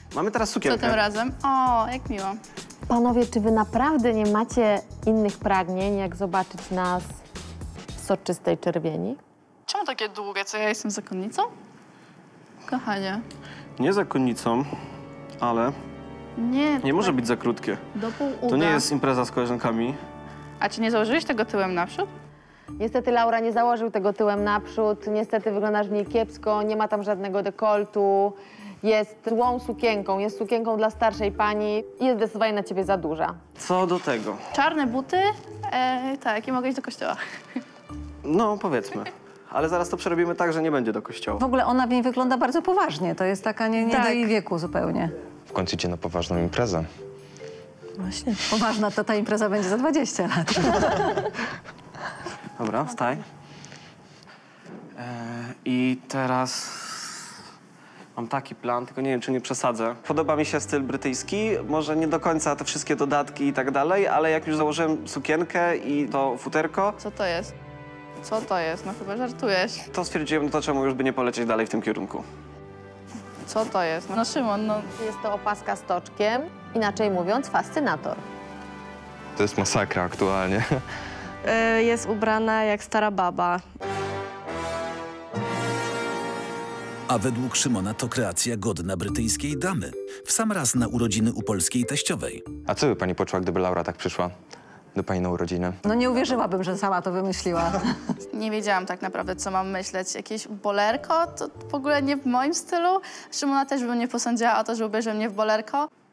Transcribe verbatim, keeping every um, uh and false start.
Mamy teraz sukienkę. Co tym razem? O, jak miło. Panowie, czy wy naprawdę nie macie innych pragnień, jak zobaczyć nas w soczystej czerwieni? Czemu takie długie? Co, ja jestem zakonnicą? Kochanie. Nie zakonnicą, ale Nie. nie może być za krótkie. Do pół uda. To nie jest impreza z koleżankami. A czy nie założyłeś tego tyłem naprzód? Niestety Laura nie założył tego tyłem naprzód, niestety wyglądasz w niej kiepsko, nie ma tam żadnego dekoltu. Jest złą sukienką, jest sukienką dla starszej pani i jest zdecydowanie na ciebie za duża. Co do tego? Czarne buty? E, tak, i mogę iść do kościoła. No, powiedzmy. Ale zaraz to przerobimy tak, że nie będzie do kościoła. W ogóle ona w niej wygląda bardzo poważnie. To jest taka nie, nie Tak. do jej wieku zupełnie. W końcu idzie na poważną imprezę. Właśnie. Poważna to ta impreza będzie za dwadzieścia lat. Dobra, wstaj. E, I teraz mam taki plan, tylko nie wiem, czy nie przesadzę. Podoba mi się styl brytyjski, może nie do końca te wszystkie dodatki i tak dalej, ale jak już założyłem sukienkę i to futerko, Co to jest? Co to jest? No chyba żartujesz. to stwierdziłem, no to czemu już by nie polecieć dalej w tym kierunku. Co to jest? No Szymon, no... Jest to opaska z toczkiem, inaczej mówiąc fascynator. To jest masakra aktualnie. Y, jest ubrana jak stara baba. A według Szymona to kreacja godna brytyjskiej damy. W sam raz na urodziny u polskiej teściowej. A co by pani poczuła, gdyby Laura tak przyszła do pani na urodziny? No nie uwierzyłabym, że sama to wymyśliła. Nie wiedziałam tak naprawdę, co mam myśleć. Jakieś bolerko? To w ogóle nie w moim stylu. Szymona też bym nie posądziła o to, że ubierze mnie w bolerko.